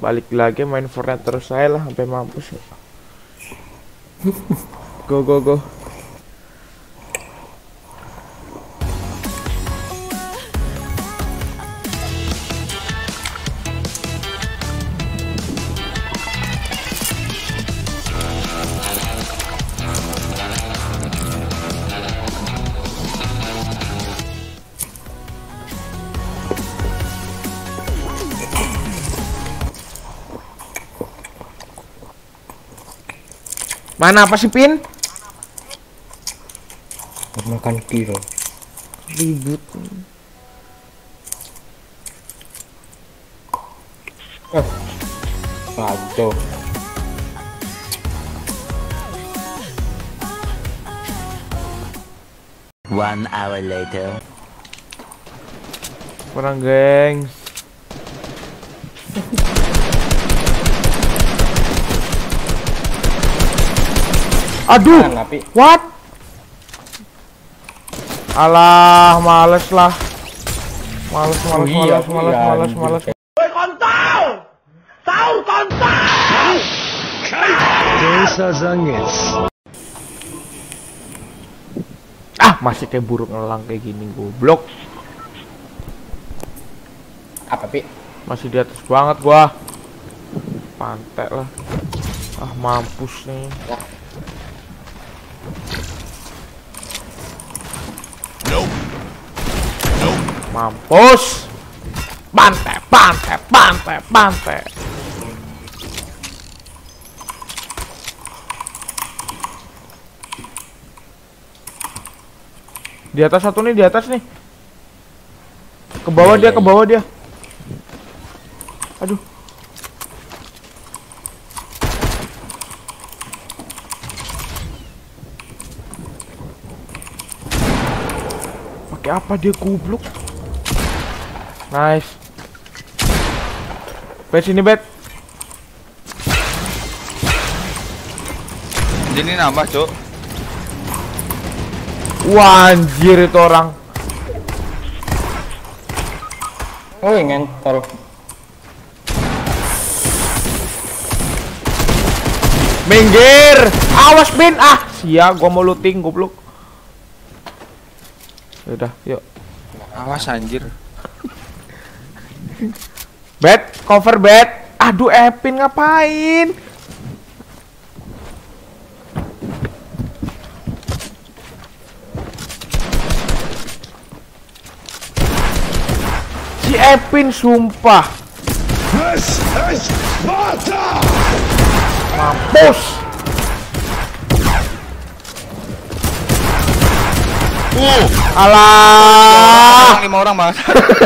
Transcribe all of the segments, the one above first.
Balik lagi main Fortnite terus saya lah sampai mampus. Go go go. Mana apa sih Pin? Makan kilo. Ribut. Aduh. One hour later. Kurang geng. Aduh, what? Alah, males lah. Males. Woi kontol! Tahu kontol! Desa Zangis. Ah, masih kayak burung elang kayak gini, goblok. Apa, Pi? Masih di atas banget gua. Pantek lah. Ah, mampus nih. Mampus. Pantai. Di atas satu nih, di atas nih. Ke bawah dia, ke bawah dia. Aduh. Pakai apa dia goblok? Nice. Bet sini bet. Ini nambah, Cuk. Wah, anjir itu orang. Oh, ngentol. Minggir. Awas Bin. Ah, sia gua mau looting goblok. Udah, yuk. Awas anjir. Bet, cover bet. Aduh, Epin ngapain? Si Epin sumpah. Mampus. Alah. 5 orang, Mas.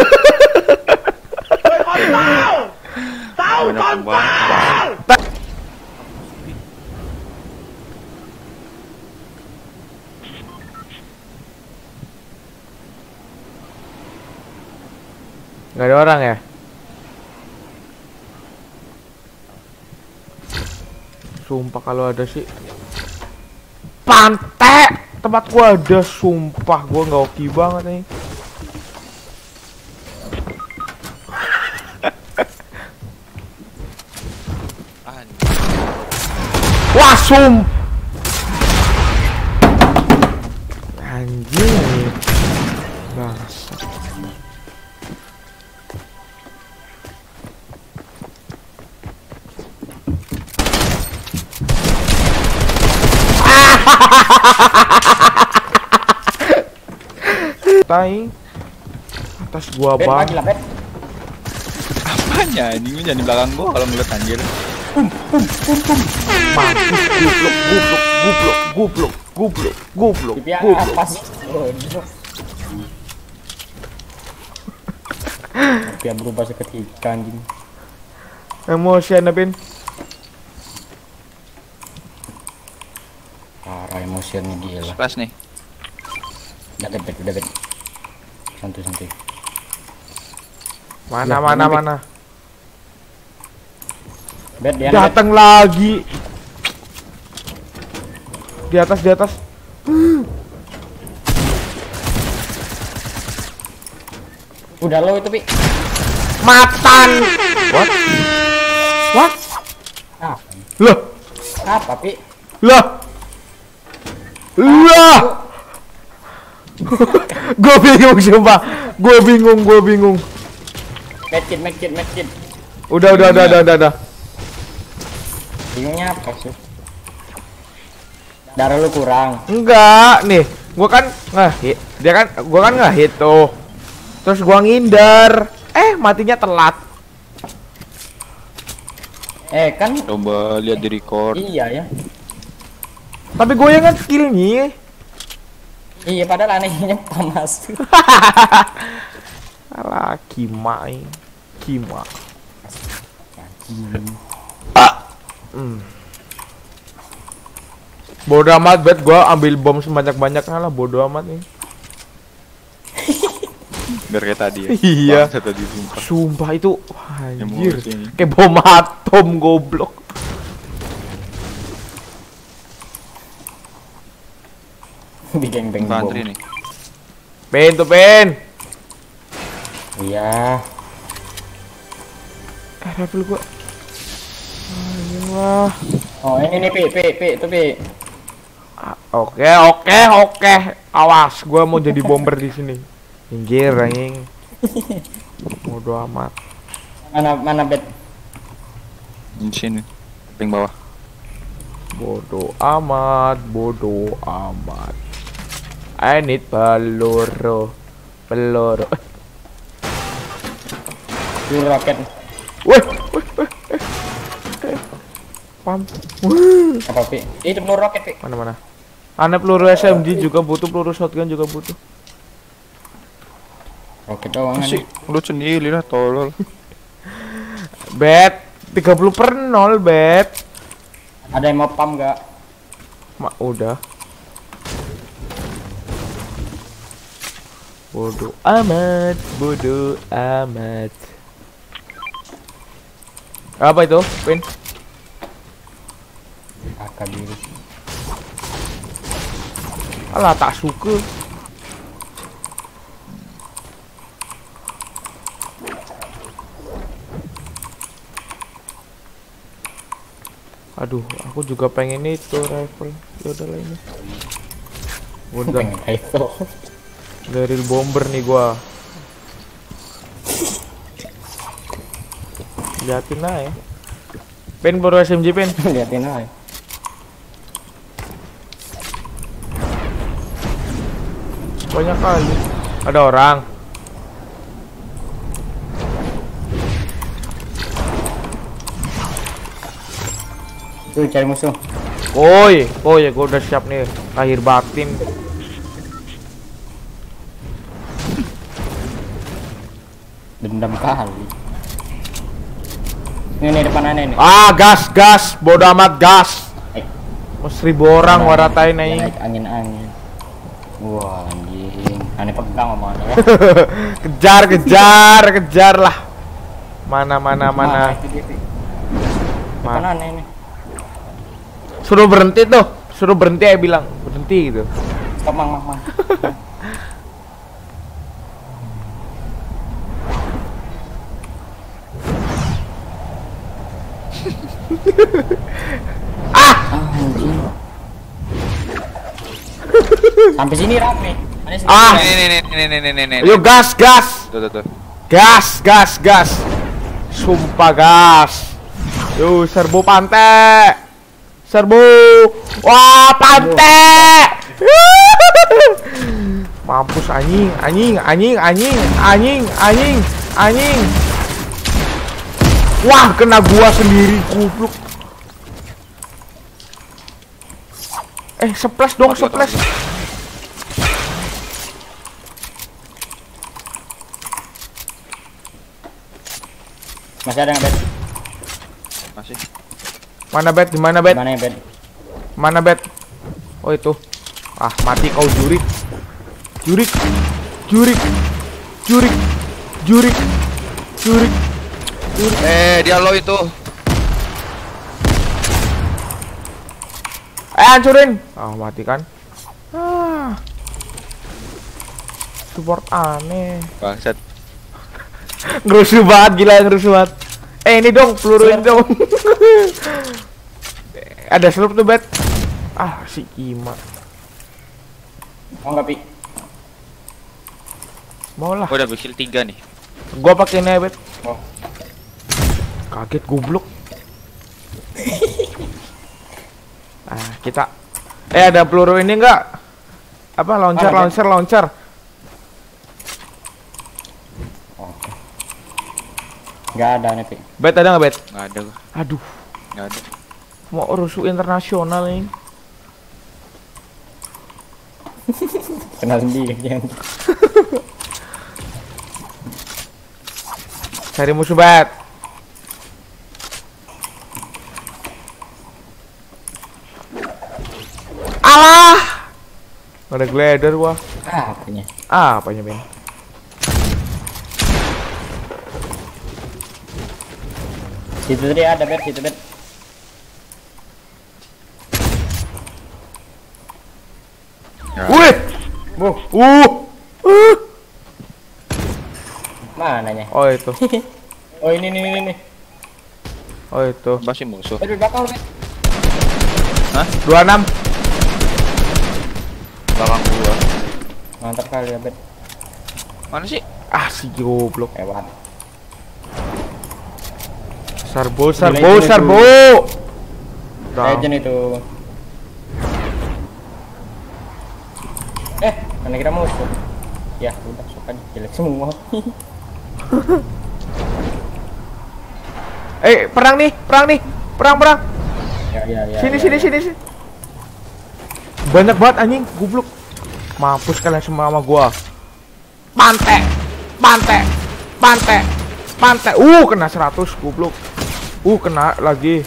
Tahu kontol! Gak ada orang ya? Sumpah kalau ada sih. Pantek! Tempat gua ada, sumpah gua nggak oke banget nih. Wah, anjir. Bangsa. Tai atas gua bang. Apanya? Ini jangan di belakang gua kalau ngeliat anjir. Mampus, goblok. Apa sih? Dia berubah seketika anjing. Emosian Pin. Parah emosiannya gila. Splash nih. Udah bet. Santuy. Mana. Bet dia datang lagi. Di atas. Udah lo itu, Pi. Matan. What? What? Ah, Loh. apa pi? Lah. Lah. Gue bingung sumpah. Gue bingung. Medkit. Udah. Bingungnya apa sih? Darah lu kurang. Enggak, nih. Gua kan ngehit. Gua kan ngehit tuh. Terus gua ngindar. Matinya telat. Kan Coba lihat di record. iya ya. Tapi goyangan skillnya. Iya padahal anehnya panas. Alah, Kima. Bodoh amat, bet gua ambil bom sebanyak-banyaknya lah, bodoh amat nih. Biar kayak tadi ya. Iya. Bangsa tadi sumpah. Sumpah itu anjir. Emosi ini. Kayak bom atom goblok. Bikin beng bom. Infanteri nih. Pen. Iya. Level gua. Ayolah. Oh ini nih pi itu pi. Oke. Awas, gua mau jadi bomber di sini. Minggir, anjing. Bodoh amat. Mana bed? Di sini. Paling bawah. Bodoh amat. I need peluru. Peluru roket. Wih. Pam. Apa pi? Itu peluru roket pi. Mana? Ada peluru SMG juga butuh, peluru shotgun juga butuh. Roket doang Masih nih. lu sendiri lah tolol. Bet 30/0 bet. Ada yang mau pam gak? Udah. Bodoh amat. Apa itu, Pin? Akal diri. Alah, tak suka. Aduh, aku juga pengen itu rifle. Ya udahlah ini. Udah, Pengen itu. dari bomber nih gua. Liatin aja. Pen baru SMG pen. Liatin aja. Banyak kali. Ada orang. Tuh cari musuh. Ya gua udah siap nih. Lahir batin. Dendam kali. Ini depan aneh nih. Gas, bodo amat gas. Mau 1000 orang waratain aing. Naik angin. Wah anjing. Aneh pegang omongannya ya. kejar lah. Mana. Itu dia, Pi. Depan aneh nih. Suruh berhenti tuh. Suruh berhenti ya bilang. Berhenti gitu. Stop mang. Anjing. Sampai sini rame. Nih. Ayo gas. Tuh. Gas. Sumpah gas. Yo serbu pantai. Wah, pantai. Mampus anjing. Wah, kena gua sendiri goblok. Splash dong. Masih ada nggak bed? Masih. Mana bet? Gimana bet? Mana ya bed? Mana bet? Oh itu. Ah, mati kau jurik. Dia lo itu. Hancurin. Mati kan? Support aneh. Bangsat. Ngerusuh banget, gila ngerusuh banget. Ini dong, peluruin dong. Ada slurp tuh, Bet. Ah, si Kima. Mau nggak, Pi? Mau lah. Gua udah bikin 3 nih. Gua pakai ini, Bet. Oh. Kaget goblok. Ah, kita. Ada peluru ini enggak? Apa launcher, Ada, launcher, launcher. Oke. Nggak ada nih, Pi. Bet ada nggak, Bet? Nggak ada gua. Aduh, Nggak ada. mau rusuh internasional ini. Kenal sendiri jangan. Cari musuh, Bet. Alah, ada glider gua. Ah, apanya? Apanya, Ben? Situ tadi ada, Bet, situ, Bet. Ya. Wih, uh. Mananya? Oh itu, Oh, ini. oh itu. Pasti musuh. Bet, di belakang, Bet. 26. Belakang gua. Mantap kali ya, Bet. Mana sih? Ah, si goblok. Hebat. Sarbo, Gila, sarbo, itu. sarbo. Legend itu. Mana kira musuh? Ya, udah suka jelek semua. Perang nih, perang. Ya. Sini. Banyak banget anjing, goblok. Mampus kalian semua sama gua. Pantek. Kena 100 goblok. Kena lagi.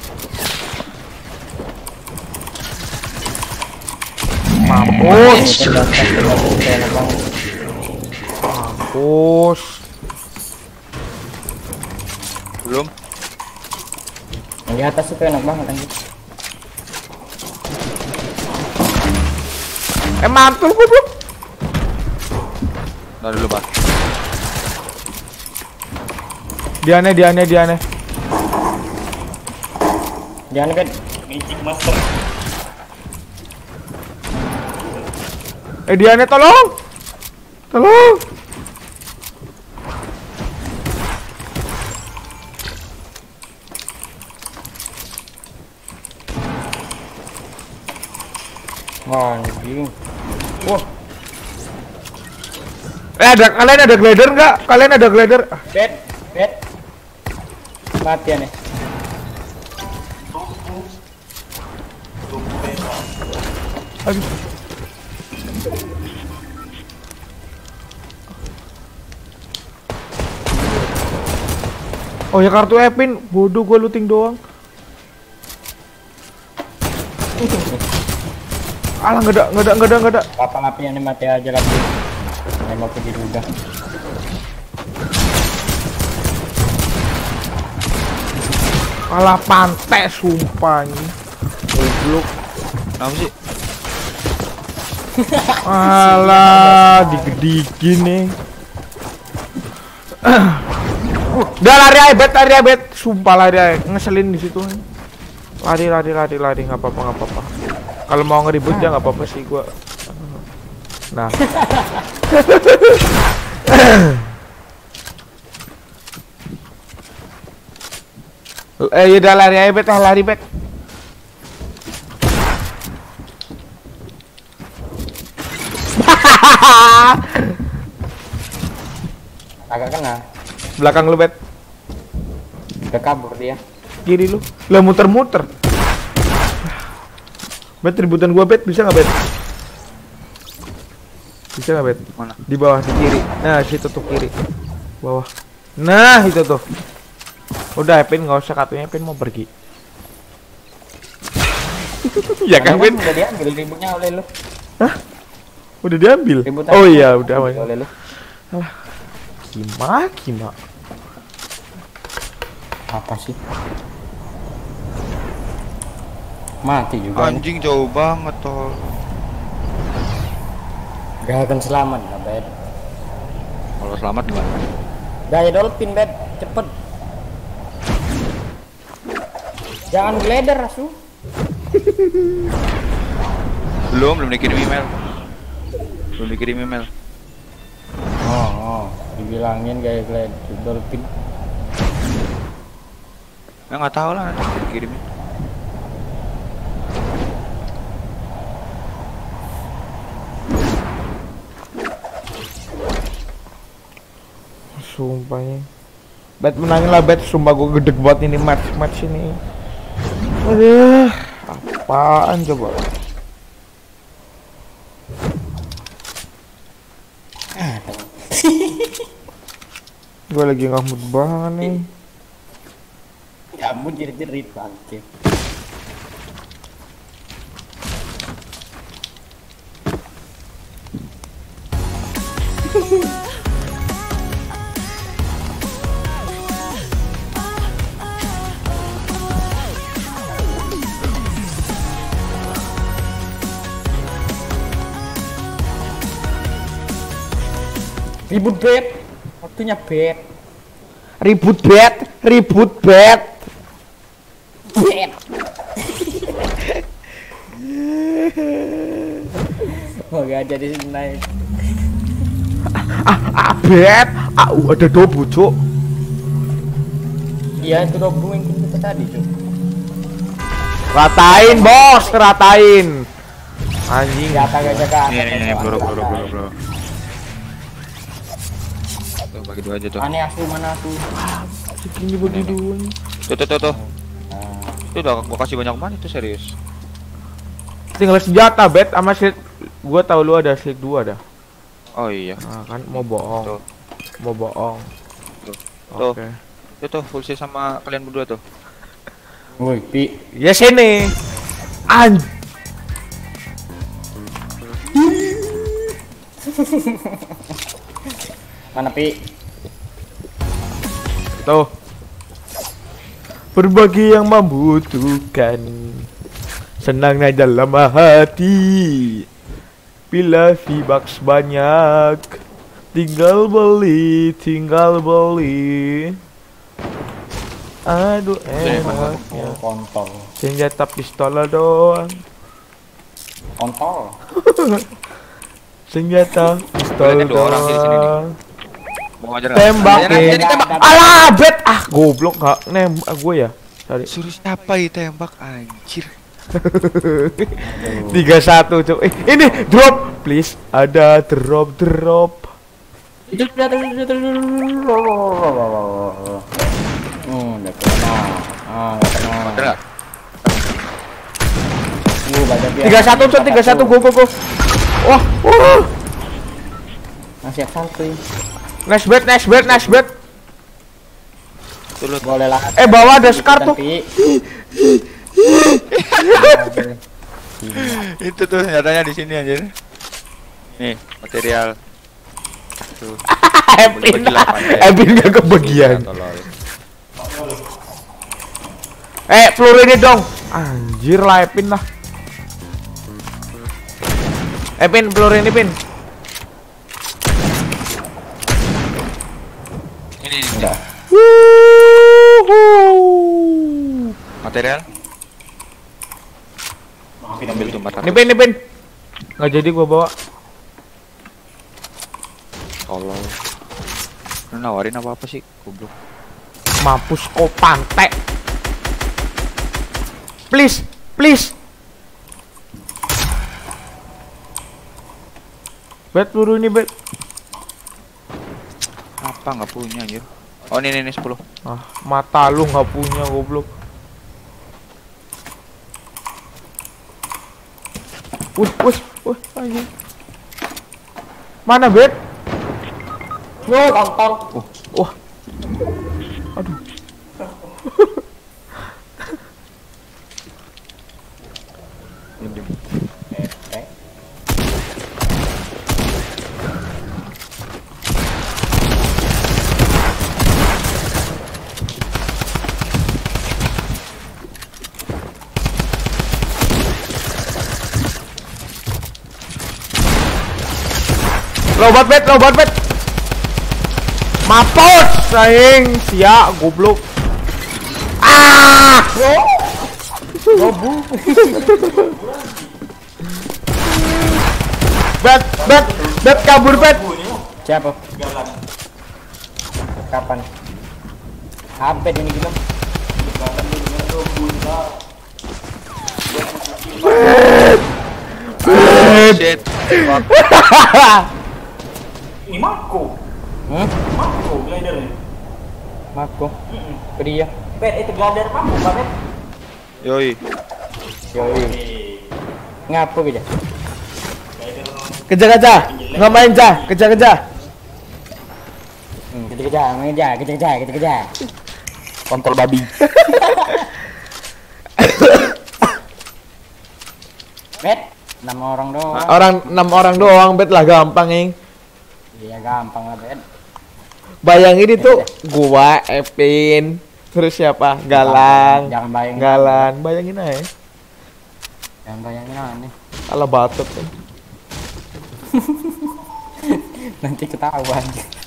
Mampus. Belum. Yang di atas itu enak banget anjir. Mantul goblok. Ntar dulu, Pak. Diane. Jangan, Bet. Magic Master. Diane tolong. Anjing. Wah, Kalian ada glider nggak? Kalian ada glider? Bet. Mati ya nih. Aduh. Oh ya, kartu Epin, bodoh gua looting doang. Alah, nggak ada. Kapal apinya nih mati aja lagi. Saya mau pergi udah. Alah, pantai sumpah ini. Goblok. Kenapa sih? Alah, digedikin nih. Udah lari aja, Bet. Sumpah lari aja. Ngeselin di situ. Lari, nggak apa-apa. Kalau mau ngeribut ya nggak apa-apa sih gua. Nah. Udah lari aja, Bet. Agak kena. Belakang lu, Bet. Udah kabur dia. Kiri lu. Lah muter-muter. Bet, ributan gua, Bet. Bisa nggak, Bet? Bisa nggak, Bet? Mana? Di bawah, di kiri. Nah, situ tuh kiri. Bawah. Nah, itu tuh. Udah, Epin, nggak usah katanya Epin mau pergi. Ya kan, Ben? Udah diambil ributnya oleh lu. Hah? Udah diambil? Ributan Oh iya, udah. oleh lu. Kima. Apa sih? Mati juga. Anjing jauh banget tol. Gak akan selamat lah, Bet. Kalau selamat gimana? Gaya dolphin, Bet. Cepet. Jangan gleder asu. Belum dikirim email. Belum dikirim email. Oh, dibilangin kayak gleder dolphin. Ya nggak tahu lah nanti dikirimin. Sumpahnya. Bet menangin lah bet, sumpah gue gedeg banget ini match ini. Aduh, apaan coba? Gue lagi nggak mood banget nih. Kamu jerit-jerit bangkit. Ribut bet, waktunya bet. Ribut bet. Bet. Oh gak jadi naik. Bet. Ada dobu cuk. Iya itu dobu yang kita tadi cuk. Ratain bos, ratain. Anjing. Jaga. Ini bro. Tuh bagi dua aja tuh. Aneh asu mana asu? Segini bagi dua. Tuh. Itu udah gua kasih banyak banget itu serius. Tinggal senjata bet sama shield. Gua tahu lu ada shield 2 dah. Oh iya. Nah, kan mau bohong. Tuh. Mau bohong. Tuh. Oke. Itu tuh full set sama kalian berdua tuh. Woi, Pi. Ya sini. Mana Pi? Tuh. Berbagi yang membutuhkan. Senangnya dalam hati. Bila V-Bucks banyak. Tinggal beli. Aduh enaknya. Kontol. Senjata pistol doang. Kontol. Senjata pistol Ada dua orang sih di sini nih. doang. Mau ngajar Tembakin. Alah bet. Goblok gak nembak gue ya. Sorry. Suruh siapa ditembak anjir. 31 cok. Ini drop please. Ada drop. Itu udah kena. Enggak kena. 31 cok, 31 go. Wah. Masih santuy. Nice bet. Boleh lah. Bawah ada Scar tuh. Itu tuh nyatanya di sini anjir. Nih, material. Tuh. Ebin gak kebagian. Peluru ini dong. Anjir lah Epin lah. Pin, peluru ini Pin. Ini. Material. Ambil tuh 400. Ini Pin. Nggak jadi gua bawa. Tolol. Lu nawarin apa sih? Goblok. Mampus kau pantek. Please. Bet peluru ini bet. Apa nggak punya anjir? Oh ini 10. Mata lu nggak punya goblok. Wih, anjing. Mana bet? Kontol. Wah. Aduh. Lobat bet. Mampus, sayang, siap goblok. Bobu. Bet kabur bet. Siapa? Kapan? Update ini gitu. Shit. Ini Mako. Mako glidernya. Mako. Ke dia. Bet itu glider Mako banget. Yoi. Yoi. Ngapo gitu? Kejar-kejar. Ngapain Cah? Kejar-kejar. Kejar. Kontol babi. Bet, 6 orang doang. 6 orang doang bet lah gampang ing. Iya gampang lah bet. Bayangin itu gua, Epin, terus siapa? Galang. Jangan bayangin. Galang, bayangin aja. Jangan bayangin aneh. Alah batuk kan. Nanti ketahuan.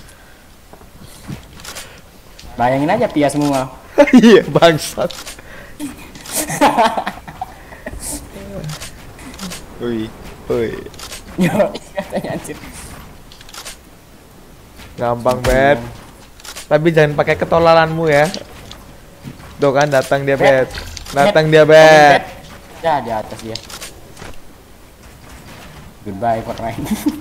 Bayangin aja Pia semua. Iya bangsat. Woi. Yo, katanya anjir. Gampang bet. Tapi jangan pakai ketolalanmu ya. Tuh kan datang dia bet. Datang dia bet. Ya di atas dia. Goodbye Fortnite.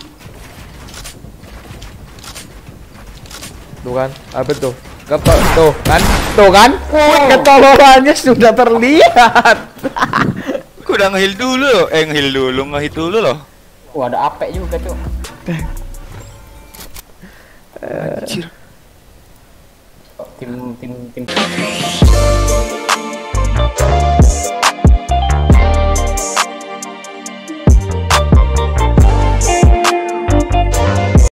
Tuh kan, apa tuh? Tuh kan, ketololannya sudah terlihat. Aku udah nge-heal dulu loh. Nge-heal dulu loh. Wah ada apek juga tuh. Anjir. Tim